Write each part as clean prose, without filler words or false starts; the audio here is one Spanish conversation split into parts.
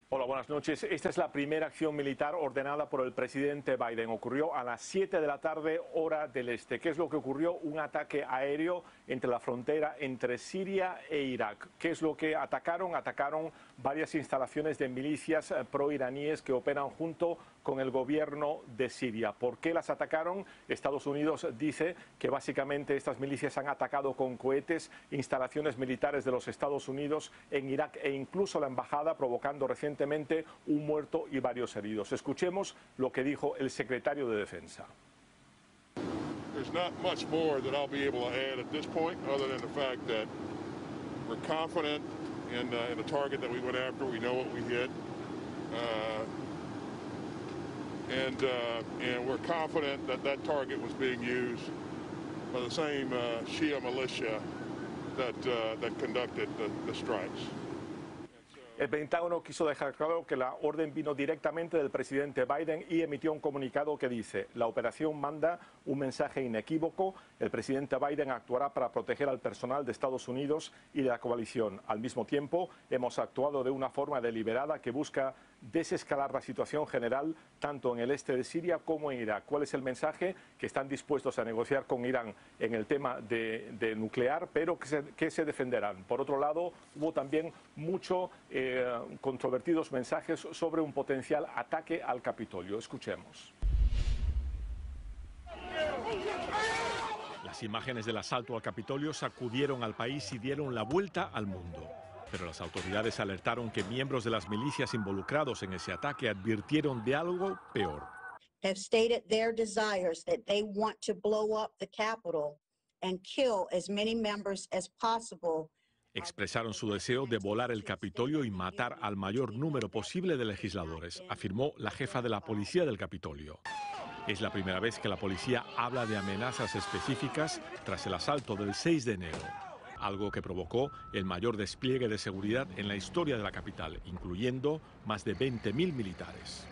Hola, buenas noches. Esta es la primera acción militar ordenada por el presidente Biden. Ocurrió a las 7 de la tarde, hora del este. ¿Qué es lo que ocurrió? Un ataque aéreo entre la frontera entre Siria e Irak. ¿Qué es lo que atacaron? Atacaron varias instalaciones de milicias proiraníes que operan junto con el gobierno de Siria. ¿Por qué las atacaron? Estados Unidos dice que básicamente estas milicias han atacado con cohetes instalaciones militares de los Estados Unidos en Irak e incluso la embajada, provocando recientemente un muerto y varios heridos. Escuchemos lo que dijo el secretario de Defensa. There's not much more that I'll be able to add at this point, other than the fact that we're confident in the target that we went after. We know what we hit, and we're confident that that target was being used by the same Shia militia that conducted the strikes. El Pentágono quiso dejar claro que la orden vino directamente del presidente Biden y emitió un comunicado que dice: la operación manda un mensaje inequívoco, el presidente Biden actuará para proteger al personal de Estados Unidos y de la coalición. Al mismo tiempo, hemos actuado de una forma deliberada que busca desescalar la situación general tanto en el este de Siria como en Irak. ¿Cuál es el mensaje? Que están dispuestos a negociar con Irán en el tema de nuclear, pero que se defenderán. Por otro lado, hubo también mucho controvertidos mensajes sobre un potencial ataque al Capitolio. Escuchemos. Las imágenes del asalto al Capitolio sacudieron al país y dieron la vuelta al mundo. Pero las autoridades alertaron que miembros de las milicias involucrados en ese ataque advirtieron de algo peor. Have stated their desires that they want to blow up the Capitol and kill as many members as possible. Expresaron su deseo de volar el Capitolio y matar al mayor número posible de legisladores, afirmó la jefa de la policía del Capitolio. Es la primera vez que la policía habla de amenazas específicas tras el asalto del 6 de enero, algo que provocó el mayor despliegue de seguridad en la historia de la capital, incluyendo más de 20.000 militares.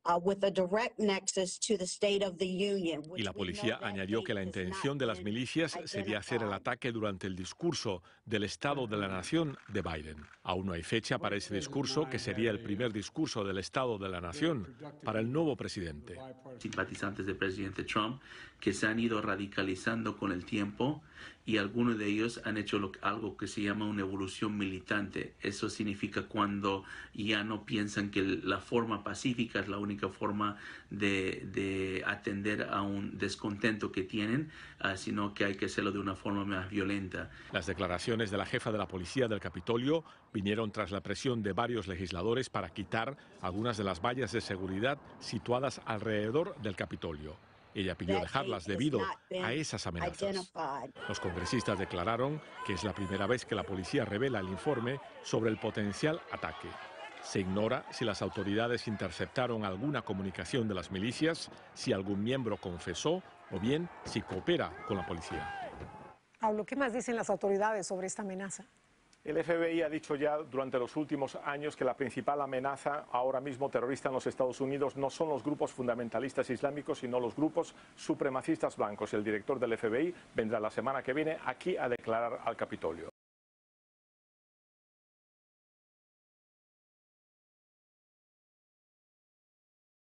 Y la policía añadió que la intención de las milicias sería hacer el ataque durante el discurso del Estado de la Nación de Biden. Aún no hay fecha para ese discurso, que sería el primer discurso del Estado de la Nación para el nuevo presidente. Simpatizantes del presidente Trump que se han ido radicalizando con el tiempo y algunos de ellos han hecho algo que se llama una evolución militante. Eso significa cuando ya no piensan que la forma pacífica es la única forma de atender a un descontento que tienen, sino que hay que hacerlo de una forma más violenta. Las declaraciones de la jefa de la policía del Capitolio vinieron tras la presión de varios legisladores para quitar algunas de las vallas de seguridad situadas alrededor del Capitolio. Ella pidió dejarlas debido a esas amenazas. Los congresistas declararon que es la primera vez que la policía revela el informe sobre el potencial ataque. Se ignora si las autoridades interceptaron alguna comunicación de las milicias, si algún miembro confesó o bien si coopera con la policía. Pablo, ¿qué más dicen las autoridades sobre esta amenaza? El FBI ha dicho ya durante los últimos años que la principal amenaza ahora mismo terrorista en los Estados Unidos no son los grupos fundamentalistas islámicos, sino los grupos supremacistas blancos. El director del FBI vendrá la semana que viene aquí a declarar al Capitolio.